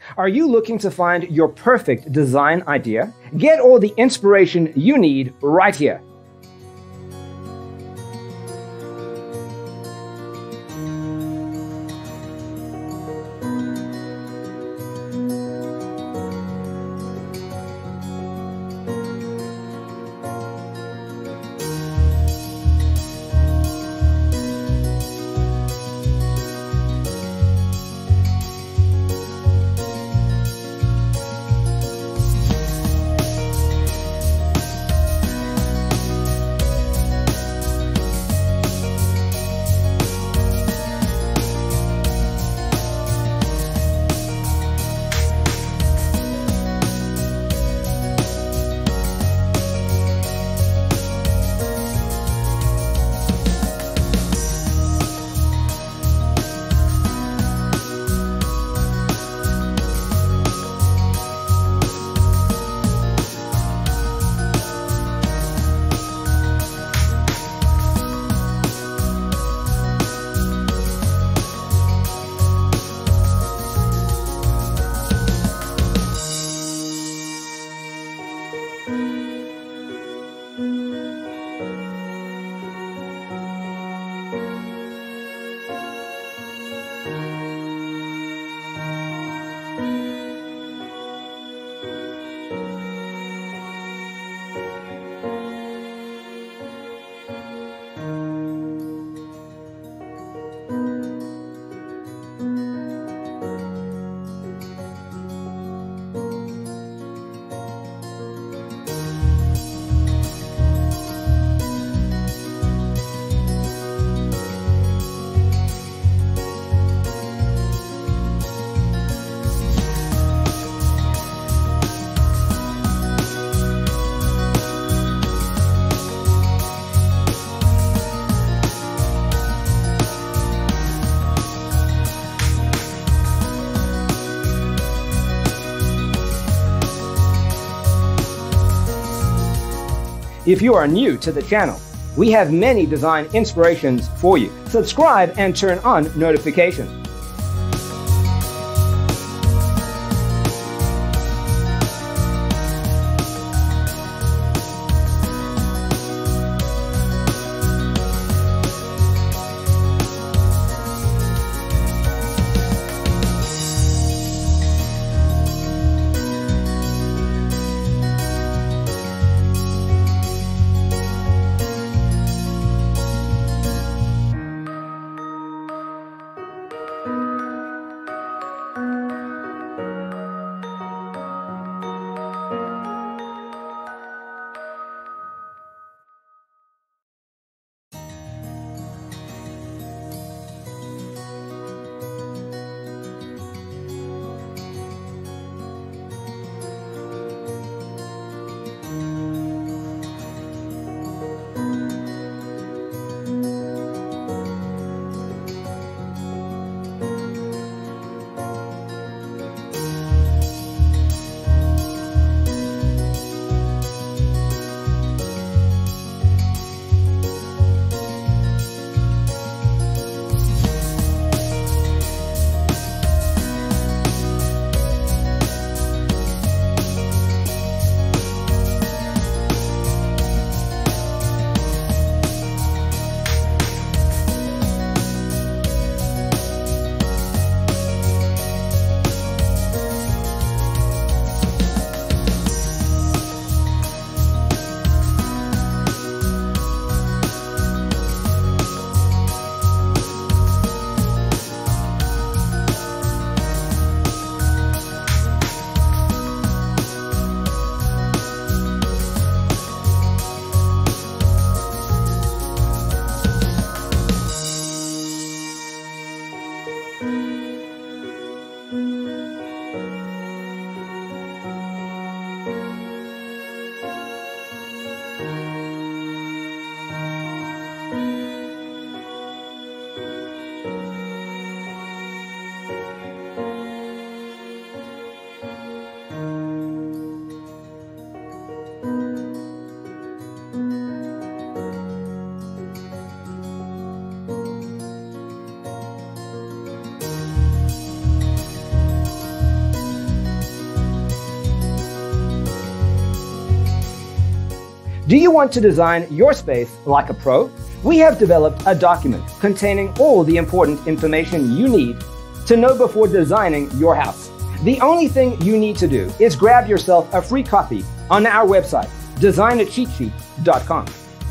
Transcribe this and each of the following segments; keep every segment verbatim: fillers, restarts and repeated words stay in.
Are you looking to find your perfect design idea? Get all the inspiration you need right here. If you are new to the channel, we have many design inspirations for you. Subscribe and turn on notifications. Do you want to design your space like a pro? We have developed a document containing all the important information you need to know before designing your house. The only thing you need to do is grab yourself a free copy on our website, design a cheat sheet dot com.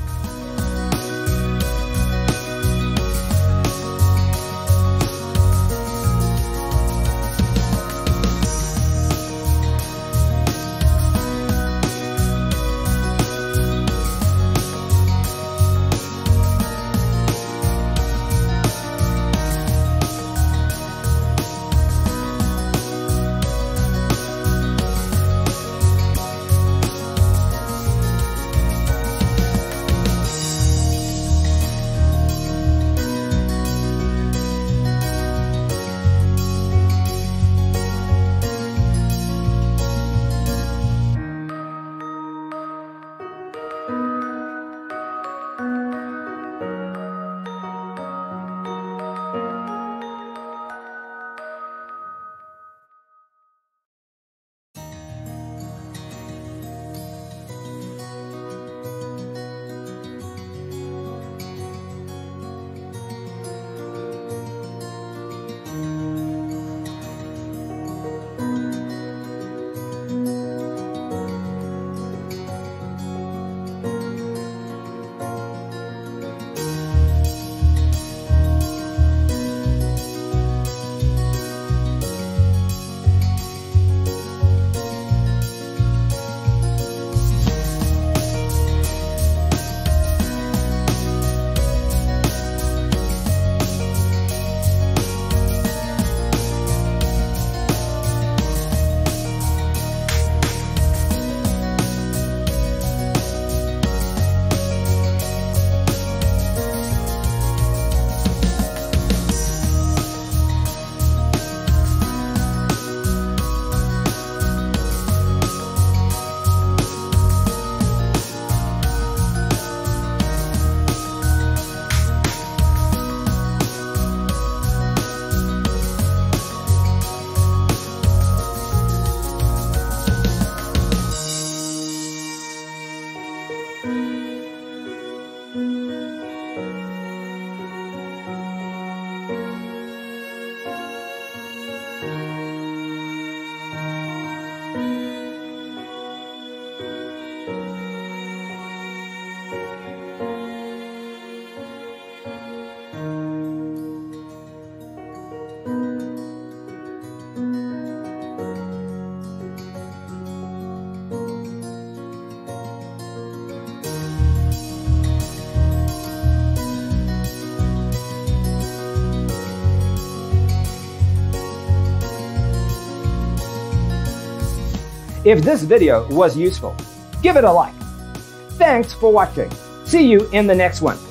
If this video was useful, give it a like. Thanks for watching. See you in the next one.